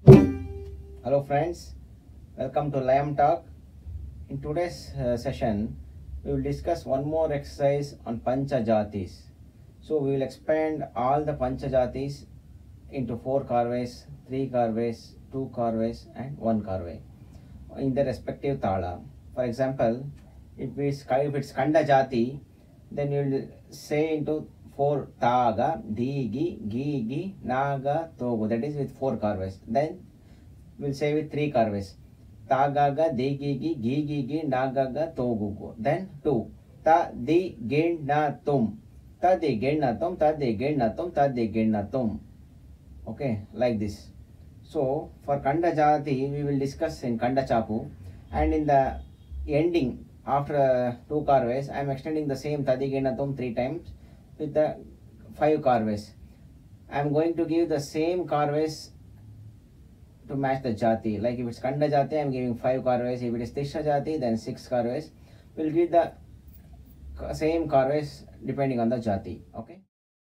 Hello friends, welcome to Liam Talk. In today's session, we will discuss one more exercise on Pancha Jatis. So we will expand all the Pancha Jatis into 4 karves, 3 karves, 2 karves and 1 karve in the respective tala. For example, if it's Kanda Jati, then you will say into 4 Taga, Digi, Gigi, Naga, Togu. That is with 4 karves. Then we'll say with 3 karves. Tagaga, Digigi, Gigigi, Nagaga, Togugu. Then 2. Ta, Di, Gin, Na, Tum. Ta, Di, Gin, Na, Tum, Ta, Di, Gin, Na, Tum, Ta, Di, Gin, Na, Tum. Okay, like this. So, for Kanda Jati, we will discuss in Kanda Chapu. And in the ending, after 2 karves, I am extending the same Tadi, Gin, Na, Tum 3 times with the 5 karves. I am going to give the same karves to match the jati. Like if it's Kanda Jati, I am giving 5 karves. If it is Tisha Jati, then 6 karves. We'll give the same karves depending on the jati. Okay.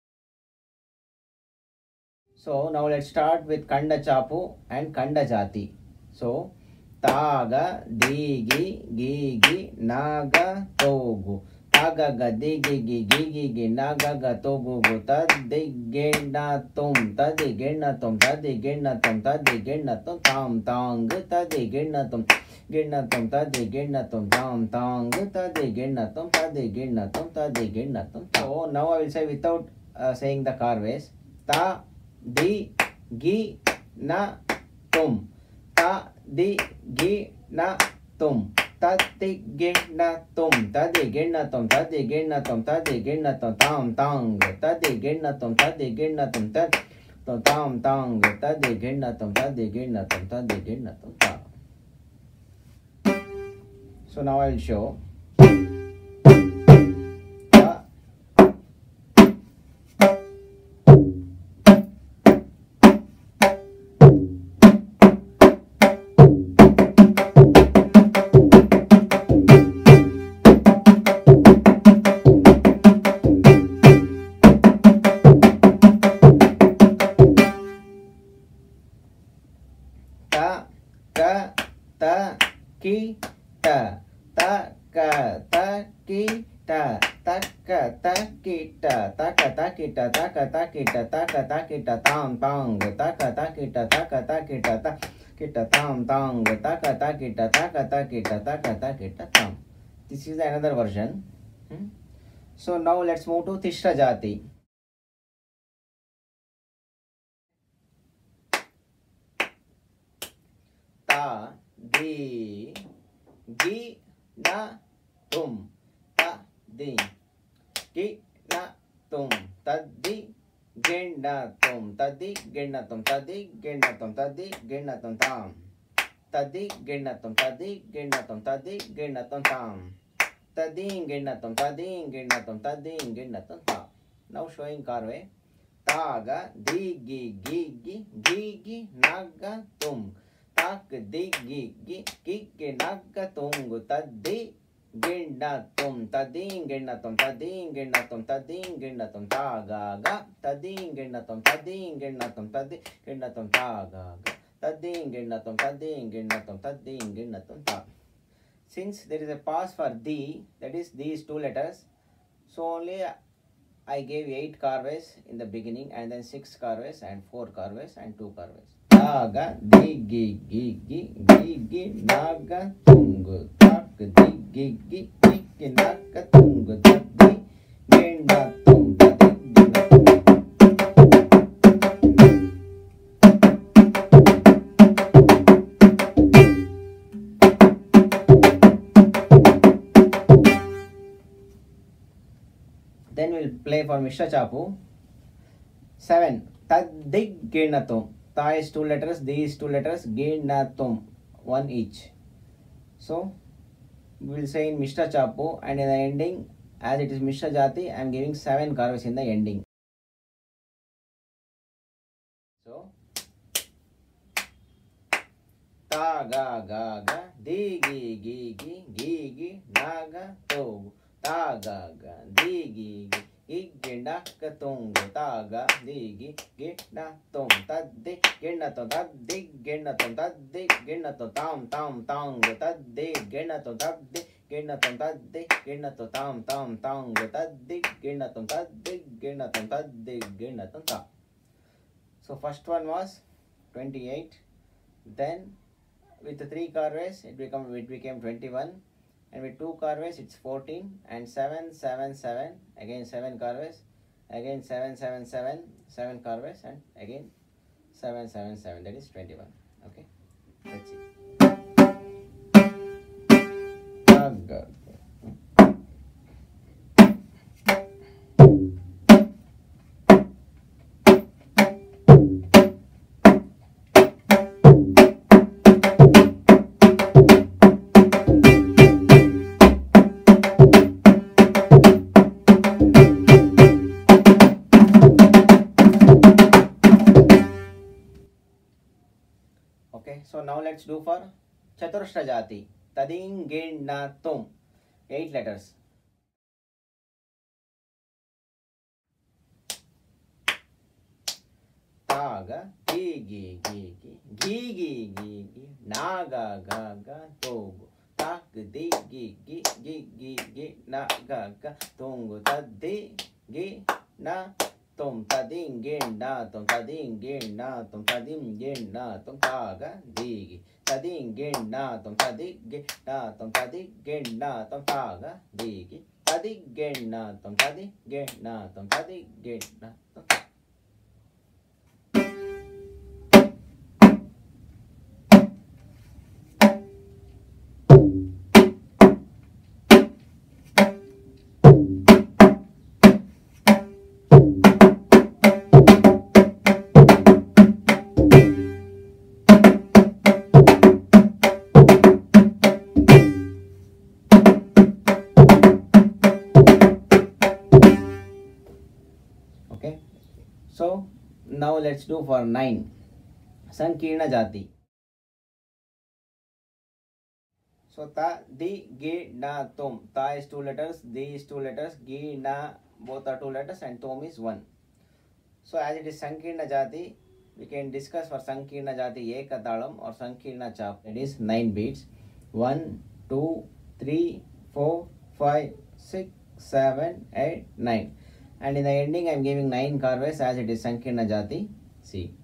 So now let's start with Kanda Chapu and Kanda Jati. So Taga, Digi, Gigi, Naga, Togu. Taga ga digi gigi naga ga togu go tadi gena tum tadi gena tum tadi gena tum tadi gena tum tam tang tadi gena tum tadi gena tum tam tang tadi gena tum tadi gena tum tadi gena tum. So now I will say without saying the karves. Ta di gi na tum. Ta di gi na tum. Tadi gena tum, tadi gena tum, tadi gena tum, tadi gena tum, tam tang, tadi gena tum, tadi gena tum, tadi tam tang, tadi gena tum, tadi gena tum, tadi gena tum, tam. So now I will show. Ki ta ta ka ta ki ta ta ka ta ki ta ta ka ta ki ta ta ka ta ki ta ta ka ta ki ta tam tang ta ka ta ki ta ta ka ta ki ta ta ki ta tam tang ta ka ta ki ta ta ka ta ki ta ta ka ta ki ta tam. This is another version. So now let's move to Tishra Jati. Ta di gi na tum ta di gi na tum tadi gena tum tadi gena tum tadi gena tum tadi gena tum tam tadi gena tum tadi gena tum tadi gena tum tam tadi gena tum tadi gena tum tadi gena tum tam. Now showing karve. Taga digi gigi gigi naga tum tak digi gigi naga tungu tadi gena tum tadi gena tum tadi gena tum tadi gena tum taga ga tadi gena tum tadi gena tum tadi gena tum taga ga tadi gena tum tadi gena tum tadi gena tum ta. Since there is a pause for di, that is these 2 letters, so only I gave 8 karves in the beginning and then 6 karves and 4 karves and 2 karves. Naga digi gigi gigi naga tungu tak digi gigi naga tungu tadi gena tum tadi gena tum. Then we'll play for Mishra Chapu. 7. Tadi gena tum. Ta is 2 letters, D is 2 letters, gena tum, 1 each. So we will say in Mishra Chapu, and in the ending, as it is Mishra Jati, I am giving 7 karves in the ending. So ta ga ga ga di gi gi gi gi gi na ga to ta ga ga di gi gi ginna ka tung ta ga di gi ginna tung ta di ginna tung ta di ginna tung ta di ginna tung tam tam tang ta di ginna tung ta di ginna tung ta di ginna tung tam tam tang ta di ginna tung ta di ginna tung ta di ginna tung ta. So first one was 28. Then with the 3 carves it became 21, and with 2 carves it's 14, and 7 7 7 again 7 carves, again 7 7 7 7 carves, and again 7 7 7, that is 21. Okay, let's see. Okay, so now let's do for Chaturashra Jati. Tading Gin Na Tum. 8 letters. Taga, gi gi gi gi, gi gi gi gi, naga ga ga, togu. Tak di gi gi gi gi gi, naga ga, tongu. Tadi gi na tum, tading gin na tum, tading gin na tum, tading gin na tum, taga di gi. Tading gin na tum, tadig gin na tum, tadig gin na tum, taga di gi. Tadig gin na tum, tadig gin na tum, tadig gin na tum. Okay, so now let's do for 9. Sankirna Jati. So ta, di, gi, na, tum. Ta is 2 letters, di is 2 letters, gi, na, both are 2 letters, and tum is 1. So as it is Sankirna Jati, we can discuss for Sankirna Jati Ekatalam or Sankirna Chap. It is 9 beats. 1, 2, 3, 4, 5, 6, 7, 8, 9. And in the ending I am giving 9 carves as it is Sankirna Jati. See.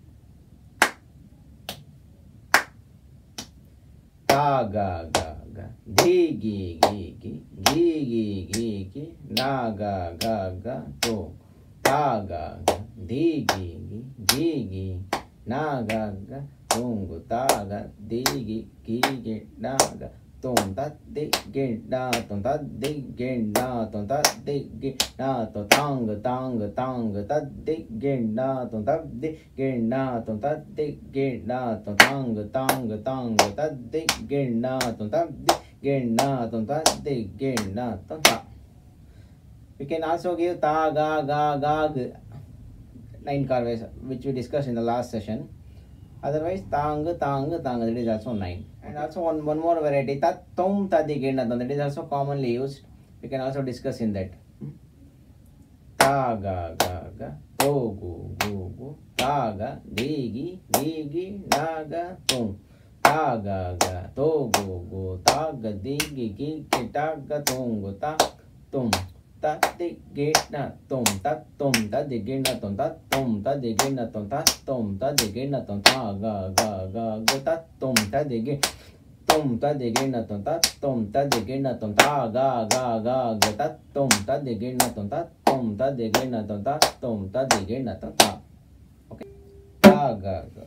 Ta ga ga ga, di gi gi gi, gi gi gi gi, na ga ga ga, to. Ta ga ga, di gi gi, gi gi, na ga ga, tung. Ta ga, di gi gi, na ga. Tum ta di gin na tum ta di gin na tum ta di gin na tum tang tang tang ta di gin na tum ta di gin na tum ta di gin na tum tang tang tang ta di gin na tum ta di gin na tum ta di gin na tum ta. We can also give ta ga ga ga 9 carves which we discussed in the last session. Otherwise tang tang tang, that is also 9. And also one more variety, tat tum tadi ginnatum, that is also commonly used. We can also discuss in that. Ta ga ga ga, to gu gu gu, ta ga di gi gi gi, na ga tum. Ta ga ga, to gu gu, ta ga di gi gi gi, ta ga tung gu, ta tum. Ta di gi na tum, ta di gi na tum, ta di gi na tum, ta di gi na tum, ta ga ga ga ga, ta di gi. Ta di gi na tum, ta di gi na tum, ta ga ga ga ga, ta di gi na tum, ta di gi na tum, ta di gi na tum, ta. Okay. Ta ga ga.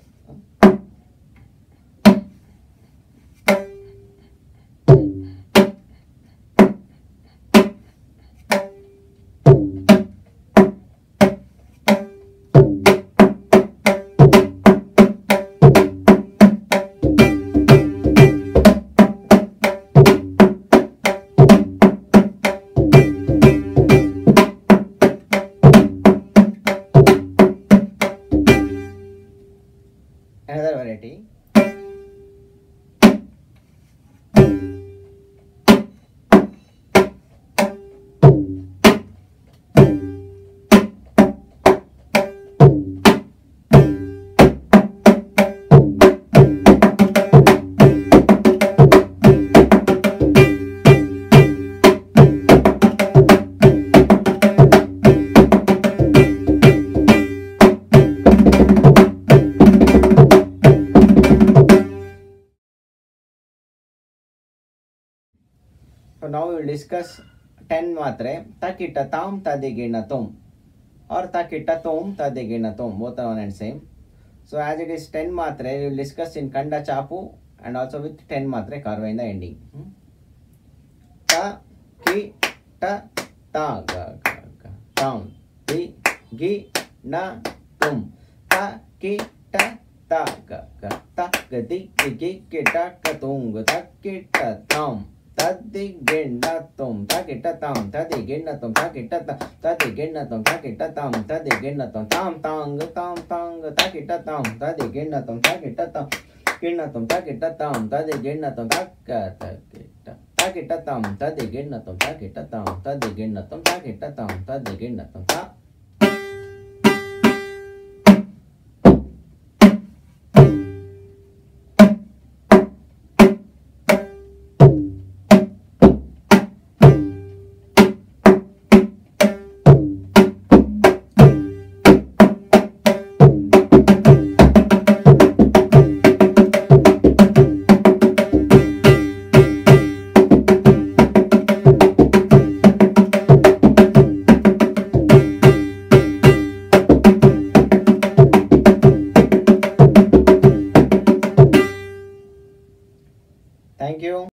now we will discuss 10 matre. Takita tam tadigina tum or takita tum tadigina tum. Both are one and same. So as it is 10 matre, we will discuss in kanda chapu and also with 10 matre karva in the ending. Ta ki ta ta ga ga ga tam ti gi na tum ta ki ta ta ga ga ta ga di gi ki ta ka tung ta ki ta tam ta di gi na tum ta ki ta tam ta di gi na tum ta ki ta tam ta di gi na tum ta ki ta tam ta di gi na tum tam tang tam tang ta ki ta tam ta di gi na tum ta ki ta tam ki na tum ta ki ta tam ta di gi na tum ta ka ta ki ta ta ki ta tam ta di gi na tum ta ki ta tam ta di gi na tum ta ki ta tam ta di gi na tum ta